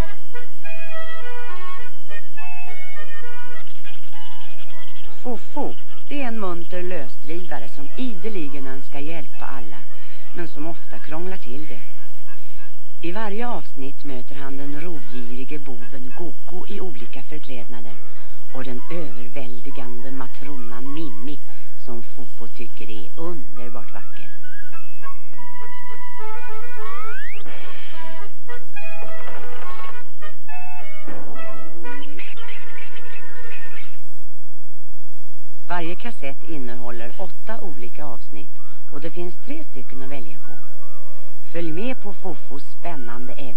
Fofo, det är en munter lösdrivare som ideligen önskar hjälpa alla, men som ofta krånglar till det. I varje avsnitt möter han den rovgirige boven Gogo i olika förklädnader och den överväldigande matronan Mimmi som Fofo tycker är underbart vacker. Varje kassett innehåller 8 olika avsnitt och det finns 3 stycken att välja på. Följ med på Fofos spännande äventyr.